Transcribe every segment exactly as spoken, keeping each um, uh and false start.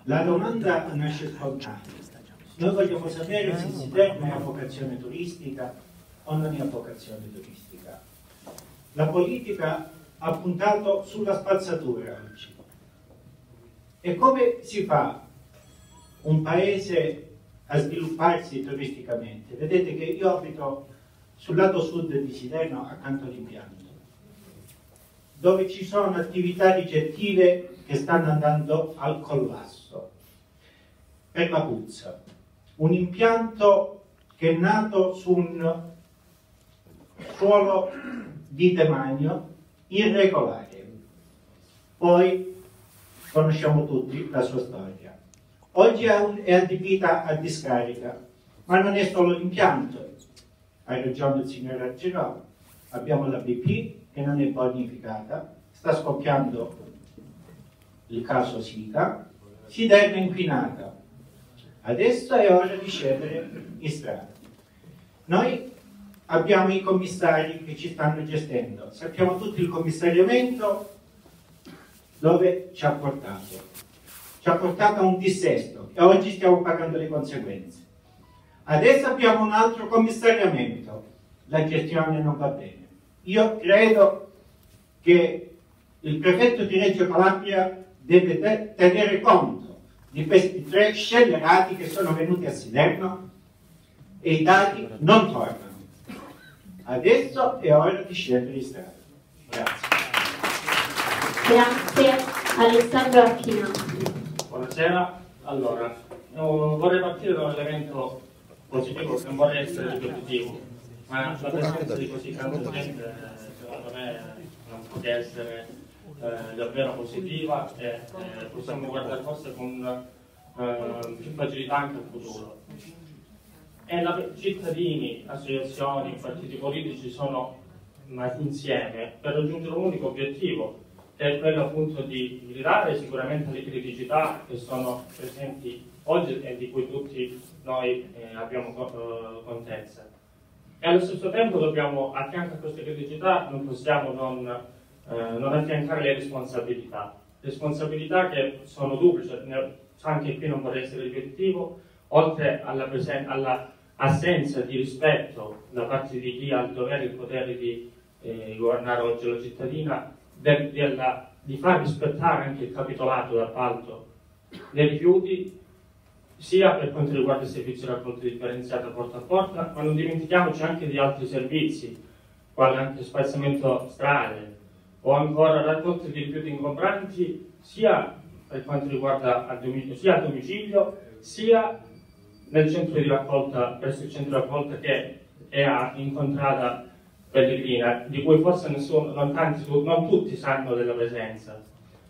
La domanda nasce spontanea. Noi vogliamo sapere se Siderno ha vocazione turistica o non ha vocazione turistica. La politica ha puntato sulla spazzatura oggi. E come si fa un paese a svilupparsi turisticamente? Vedete che io abito sul lato sud di Siderno, accanto all'impianto, dove ci sono attività ricettive che stanno andando al collasso per la puzza. Un impianto che è nato su un suolo di demanio irregolare. Poi conosciamo tutti la sua storia. Oggi è adibita a discarica, ma non è solo l'impianto. Ha ragione il signor Argerò, abbiamo la B P che non è bonificata, sta scoppiando il caso Sica, Siderno inquinata. Adesso è ora di scendere in strada. Noi abbiamo i commissari che ci stanno gestendo, sappiamo tutto il commissariamento dove ci ha portato. Ci ha portato a un dissesto e oggi stiamo pagando le conseguenze. Adesso abbiamo un altro commissariamento, la gestione non va bene. Io credo che il prefetto di Reggio Calabria deve te tenere conto di questi tre scellerati che sono venuti a Siderno e i dati non tornano. Adesso è ora di scendere in strada. Grazie. Grazie. Alessandro Acchino. Buonasera. Allora, vorrei partire da un elemento positivo, che non vorrei essere ripetitivo, ma la presenza di così tanta gente secondo me non può che essere eh, davvero positiva e eh, possiamo guardare forse con eh, più facilità anche al futuro. E la, cittadini, associazioni, partiti politici sono insieme per raggiungere un unico obiettivo, che è quello appunto di gridare sicuramente le criticità che sono presenti oggi e di cui tutti noi eh, abbiamo eh, contezza. E allo stesso tempo dobbiamo, a fianco a queste criticità, non possiamo non, eh, non affiancare le responsabilità. Responsabilità che sono duplici, cioè, anche qui non vorrei essere ripetitivo, oltre alla, alla assenza di rispetto da parte di chi ha il dovere e il potere di eh, governare oggi la cittadina, del, della, di far rispettare anche il capitolato d'appalto dei rifiuti, sia per quanto riguarda il servizio di raccolta differenziata porta a porta, ma non dimentichiamoci anche di altri servizi, quali anche spazzamento strade o ancora raccolta di rifiuti ingombranti, sia per quanto riguarda a domicilio, sia a domicilio, sia nel centro di raccolta, presso il centro di raccolta che è a Incontrada Pellegrina, di cui forse nessuno, non, tanti, non tutti sanno della presenza.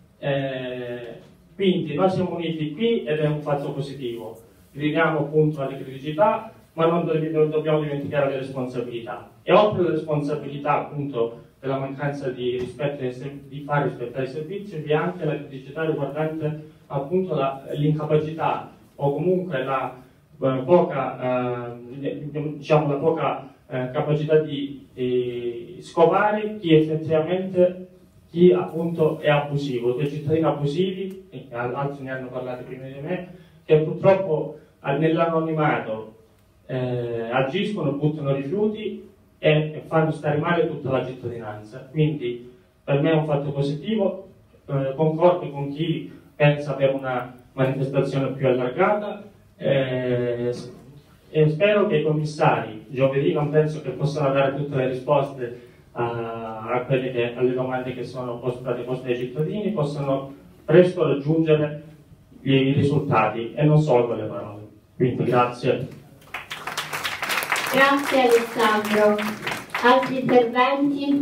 Eh, quindi noi siamo uniti qui ed è un fatto positivo. Gridiamo appunto alle criticità, ma non, non dobbiamo dimenticare le responsabilità. E oltre alle responsabilità appunto della mancanza di rispetto di far rispettare i servizi, vi è anche la criticità riguardante appunto l'incapacità o comunque la eh, poca, eh, diciamo, la poca eh, capacità di eh, scovare chi effettivamente chi appunto è abusivo, dei cittadini abusivi, e altri ne hanno parlato prima di me, che purtroppo nell'anonimato eh, agiscono, buttano rifiuti e, e fanno stare male tutta la cittadinanza. Quindi per me è un fatto positivo, eh, concordo con chi pensa per una manifestazione più allargata eh, e spero che i commissari giovedì non penso che possano dare tutte le risposte a, a quelle che, alle domande che sono state poste ai cittadini, possano presto raggiungere i risultati e non solo con le parole. Quindi grazie. Grazie Alessandro. Altri interventi?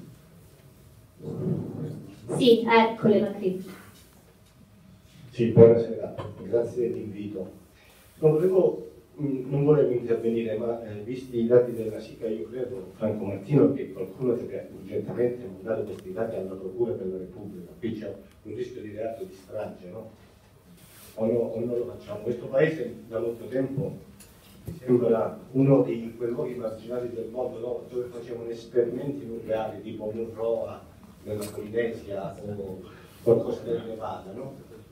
Sì, eccole la critica. Sì, buonasera, grazie dell'invito. Non volevo, non volevo intervenire, ma eh, visti i dati della SICA, io credo, Franco Martino, che qualcuno deve urgentemente mandare questi dati alla Procura per la Repubblica. Qui c'è un rischio di reato di strage, no? O, no, o non lo facciamo. Questo paese da molto tempo mi sembra uno di quei luoghi marginali del mondo, no? Dove facevano esperimenti nucleari tipo Monroe nella Polinesia o qualcosa del Nevada, no?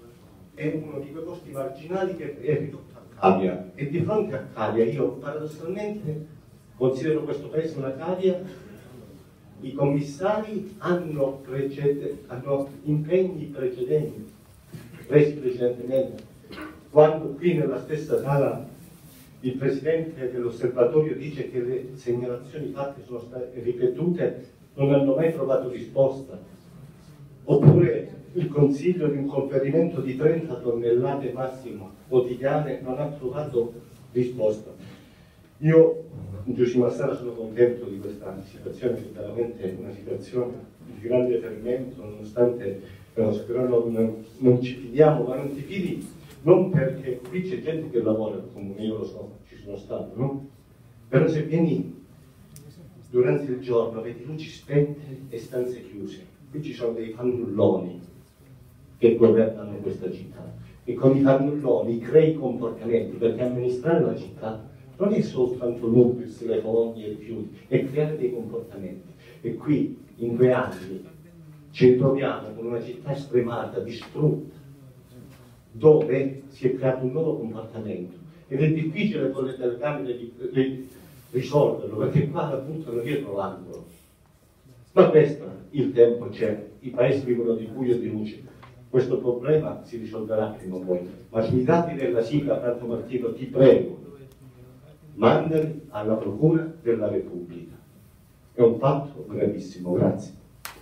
è uno di quei posti marginali che è ridotto a cavia, e di fronte a cavia io paradossalmente considero questo paese una cavia. I commissari hanno, precede, hanno impegni precedenti, presi precedentemente, quando qui nella stessa sala il presidente dell'osservatorio dice che le segnalazioni fatte sono state ripetute, non hanno mai trovato risposta. Oppure il consiglio di un conferimento di trenta tonnellate massimo quotidiane non ha trovato risposta. Io, Giussi Massara, sono contento di questa situazione, che è veramente una situazione di grande fermento, nonostante però non, non ci fidiamo, ma non ti fidi non perché qui c'è gente che lavora al comune, io lo so, ci sono stato, no? Però se vieni durante il giorno vedi luci spente e stanze chiuse, qui ci sono dei fannulloni che governano questa città, e con i fannulloni crei comportamenti, perché amministrare la città non è soltanto l'urbis, le fogne, i rifiuti, è creare dei comportamenti. E qui in due anni ci troviamo con una città stremata, distrutta, dove si è creato un nuovo comportamento, ed è difficile con le telecamere di, di risolverlo, perché qua la buttano dietro l'angolo. Ma questo, il tempo c'è, i paesi vivono di buio e di luce. Questo problema si risolverà prima o poi, ma sui dati della SICA, Franco Martino, ti prego, mandali alla Procura della Repubblica. È un fatto gravissimo. Grazie.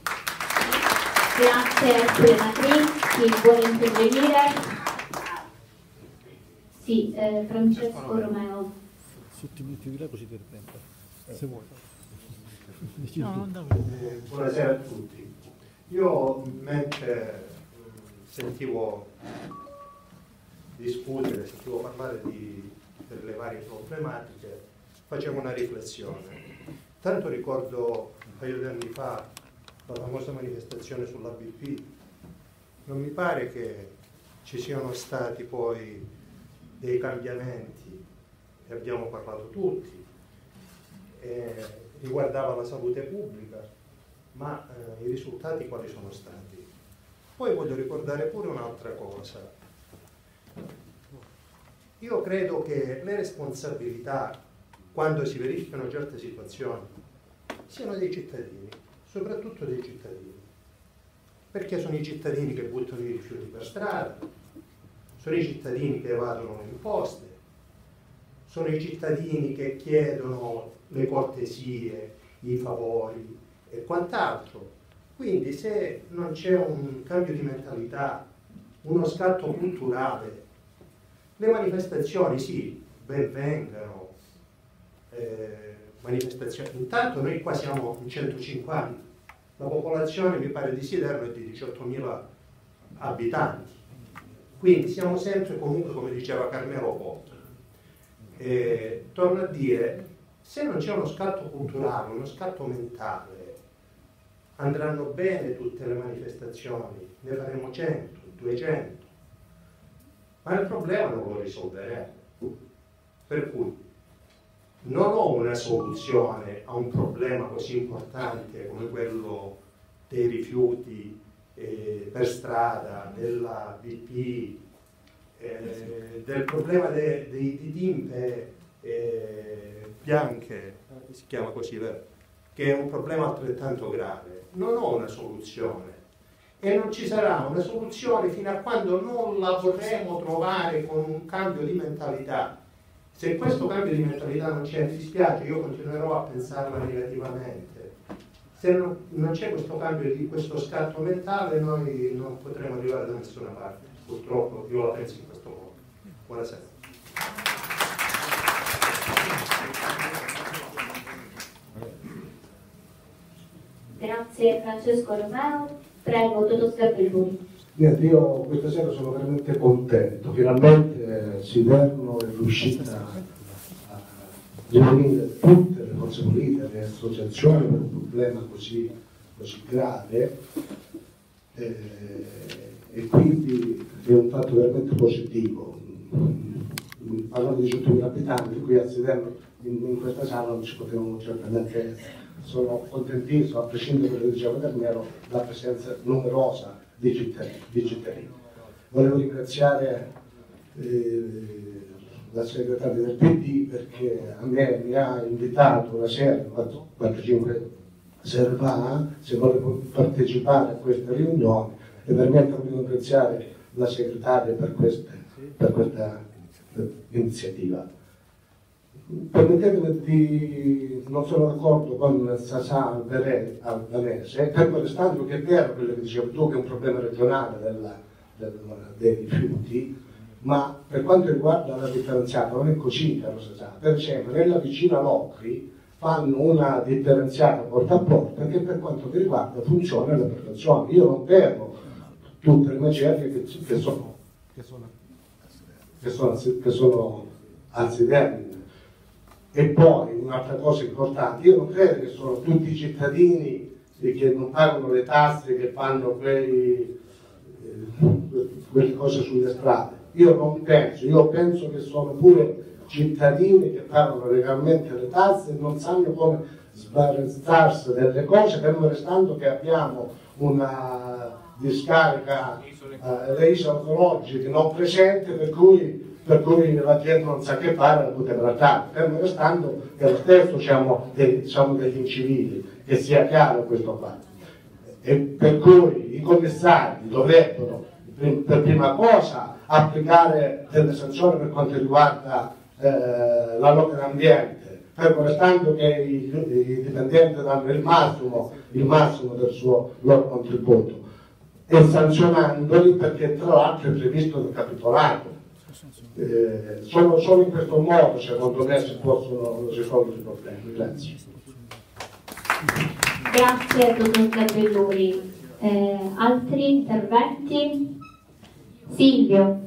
Grazie a Elena Cri. Chi vuole intervenire? Sì, eh, Francesco Romeo. Sottometti di là così per tempo, se vuoi. No, eh, buonasera a tutti. Io mentre sentivo discutere, sentivo parlare di, delle varie problematiche, facevo una riflessione. Tanto ricordo un paio di anni fa la famosa manifestazione sull'A B P. Non mi pare che ci siano stati poi dei cambiamenti, ne abbiamo parlato tutti, eh, riguardava la salute pubblica, ma eh, i risultati quali sono stati? Poi voglio ricordare pure un'altra cosa. Io credo che le responsabilità, quando si verificano certe situazioni, siano dei cittadini, soprattutto dei cittadini, perché sono i cittadini che buttano i rifiuti per strada, sono i cittadini che evadono le imposte, sono i cittadini che chiedono le cortesie, i favori e quant'altro. Quindi se non c'è un cambio di mentalità, uno scatto culturale, le manifestazioni sì, ben vengano, eh, manifestazioni. Intanto noi qua siamo in centocinquanta, la popolazione mi pare di Siderno è di diciottomila abitanti, quindi siamo sempre comunque, come diceva Carmelo, pochi. Eh, torno a dire, se non c'è uno scatto culturale, uno scatto mentale, andranno bene tutte le manifestazioni, ne faremo cento, duecento, ma il problema non lo risolveremo. Per cui non ho una soluzione a un problema così importante come quello dei rifiuti eh, per strada, della B P, eh, del problema de, de, di timpe eh, bianche, si chiama così, vero? Che è un problema altrettanto grave. Non ho una soluzione e non ci sarà una soluzione fino a quando non la vorremo trovare con un cambio di mentalità. Se questo cambio di mentalità non c'è, mi dispiace, io continuerò a pensarla negativamente. Se non, non c'è questo cambio di questo scatto mentale, noi non potremo arrivare da nessuna parte. Purtroppo io la penso in questo modo. Buonasera. Grazie Francesco Romeo. Prego, Totò Scarpelloni. Niente, io questa sera sono veramente contento. Finalmente eh, Siderno è riuscita a riunire tutte le forze politiche, le associazioni per un problema così, così grave eh, e quindi è un fatto veramente positivo. Parlando di centomila abitanti, qui a Siderno in, in questa sala non ci potevano certamente essere. Sono contentissimo, a prescindere da quello che diceva Carmelo, la presenza numerosa di cittadini. Di cittadini. volevo ringraziare eh, la segretaria del P D perché a me mi ha invitato una sera, quattro cinque sere fa, se volevo partecipare a queste riunioni, e veramente voglio ringraziare la segretaria per, queste, per questa iniziativa. Permettetemi di, non sono d'accordo con Sasà Albanese, fermo restando che è vero quello che dicevi tu, che è un problema regionale della, della, dei rifiuti, ma per quanto riguarda la differenziata non è così, caro Sasà. Per esempio, nella vicina Locri fanno una differenziata porta a porta che per quanto mi riguarda funziona alla perfezione. Io non fermo tutte le macerie che, che sono che sono, che sono, che sono anzi termine. E poi un'altra cosa importante, io non credo che sono tutti i cittadini che non pagano le tasse, che fanno quei, eh, quelle cose sulle strade. Io non penso, io penso che sono pure cittadini che pagano legalmente le tasse e non sanno come sbarazzarsi delle cose, fermo restando che abbiamo una discarica, eh, le isole ecologiche non presente, per cui per cui la gente non sa che fare, la poteva trattare, fermo restando che lo stesso siamo degli, siamo degli incivili, che sia chiaro questo fatto. E per cui i commissari dovrebbero per prima cosa applicare delle sanzioni per quanto riguarda eh, la lotta dell'ambiente, fermo restando che i, i dipendenti danno il massimo, il massimo del suo loro contributo, e sanzionandoli perché tra l'altro è previsto dal capitolato. Eh, solo, solo in questo modo secondo me si possono risolvere i problemi. Grazie. Grazie dottor Garbelluri. Eh, altri interventi? Silvio.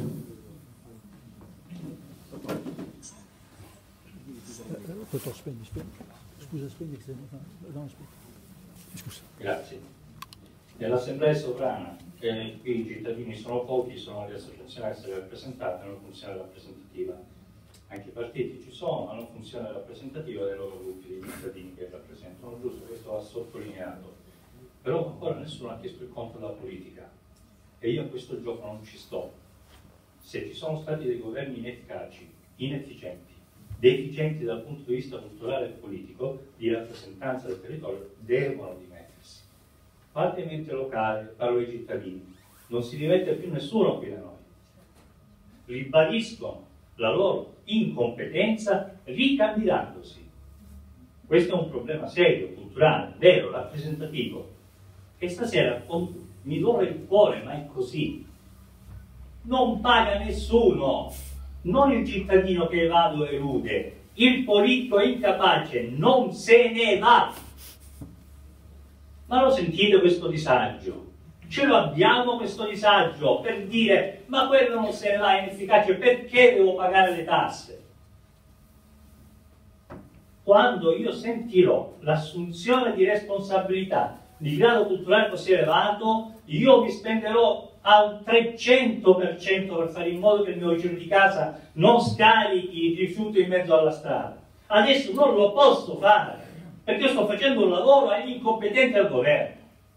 Grazie. Nell'Assemblea sovrana, eh, qui i cittadini sono pochi, sono le associazioni a essere rappresentate, non funziona rappresentativa. Anche i partiti ci sono, ma non funziona rappresentativa dei loro gruppi di cittadini che rappresentano. Giusto, questo va sottolineato. Però ancora nessuno ha chiesto il conto della politica. E io a questo gioco non ci sto. Se ci sono stati dei governi inefficaci, inefficienti, deficienti dal punto di vista culturale e politico, di rappresentanza del territorio, devono dimettersi. Fate mente locale, parlo ai cittadini, non si dimette più nessuno qui da noi. Ribadiscono la loro incompetenza ricandidandosi. Questo è un problema serio, culturale, vero, rappresentativo. E stasera mi dura il cuore, ma è così. Non paga nessuno, non il cittadino che evade o elude, il politico incapace non se ne va. Ma lo sentite questo disagio? Ce lo abbiamo questo disagio per dire ma quello non se ne va, è inefficace, perché devo pagare le tasse? Quando io sentirò l'assunzione di responsabilità di grado culturale così elevato, io mi spenderò al trecento per cento per fare in modo che il mio vicino di casa non scarichi il rifiuto in mezzo alla strada. Adesso non lo posso fare, perché io sto facendo un lavoro agli incompetenti al governo.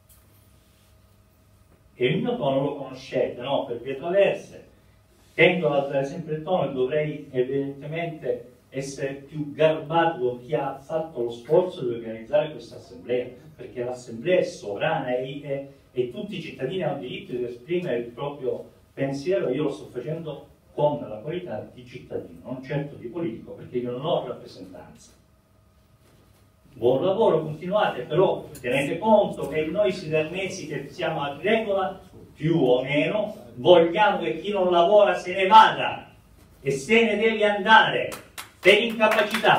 E il mio tono lo conoscete, no? Per vie traverse. Tendo ad alzare sempre il tono e dovrei evidentemente essere più garbato con chi ha fatto lo sforzo di organizzare questa assemblea, perché l'assemblea è sovrana e, e, e tutti i cittadini hanno diritto di esprimere il proprio pensiero. Io lo sto facendo con la qualità di cittadino, non certo di politico, perché io non ho rappresentanza. Buon lavoro, continuate, però tenete conto che noi sidernesi che siamo a regola, più o meno, vogliamo che chi non lavora se ne vada e se ne deve andare per incapacità.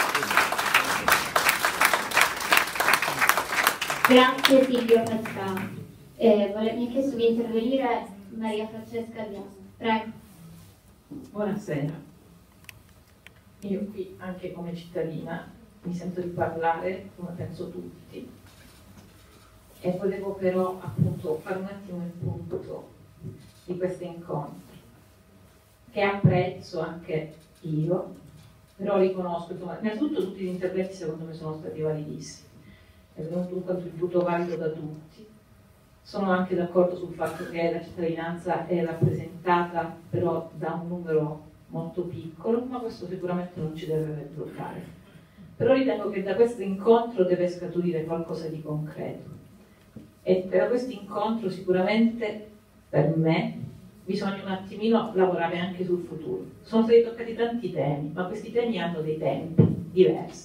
Grazie Silvio Cascà. Eh, mi ha chiesto di intervenire Maria Francesca Diamo. Prego. Buonasera. Io qui anche come cittadina mi sento di parlare come penso tutti e volevo però appunto fare un attimo il punto di questo incontro che apprezzo anche io, però riconosco, insomma, innanzitutto tutti gli interventi secondo me sono stati validissimi, è venuto un contributo valido da tutti Sono anche d'accordo sul fatto che la cittadinanza è rappresentata però da un numero molto piccolo, ma questo sicuramente non ci deve bloccare. Però ritengo che da questo incontro deve scaturire qualcosa di concreto. E per questo incontro sicuramente, per me, bisogna un attimino lavorare anche sul futuro. Sono stati toccati tanti temi, ma questi temi hanno dei tempi diversi.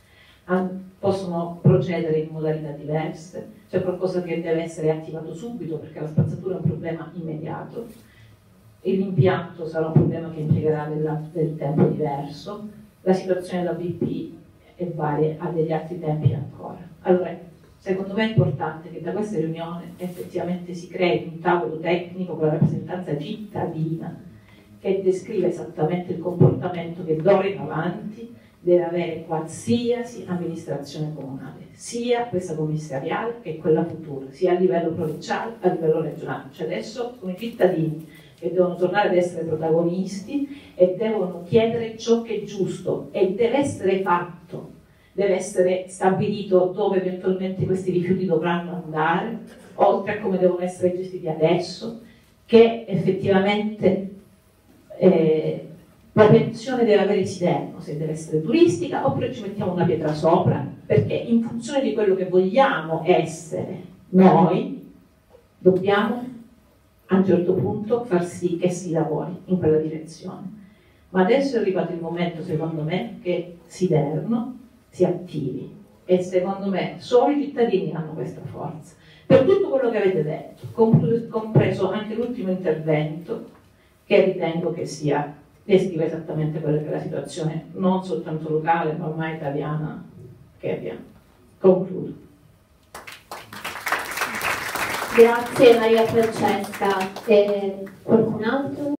Possono procedere in modalità diverse, c'è qualcosa che deve essere attivato subito perché la spazzatura è un problema immediato, l'impianto sarà un problema che impiegherà del, del tempo diverso, la situazione della B P è varia, ha degli altri tempi ancora. Allora, secondo me è importante che da questa riunione effettivamente si crei un tavolo tecnico con la rappresentanza cittadina che descrive esattamente il comportamento che d'ora in avanti deve avere qualsiasi amministrazione comunale, sia questa commissariale che quella futura, sia a livello provinciale che a livello regionale. Cioè adesso sono i cittadini che devono tornare ad essere protagonisti e devono chiedere ciò che è giusto e deve essere fatto, deve essere stabilito dove eventualmente questi rifiuti dovranno andare, oltre a come devono essere gestiti adesso, che effettivamente eh, propensione deve avere Siderno, se deve essere turistica oppure ci mettiamo una pietra sopra, perché in funzione di quello che vogliamo essere noi dobbiamo a un certo punto far sì che si lavori in quella direzione. Ma adesso è arrivato il momento, secondo me, che Siderno si attivi e secondo me solo i cittadini hanno questa forza. Per tutto quello che avete detto, compreso anche l'ultimo intervento, che ritengo che sia descrive esattamente quella che è la situazione non soltanto locale ma ormai italiana che abbiamo. Concludo. Grazie Maria Francesca. E qualcun altro?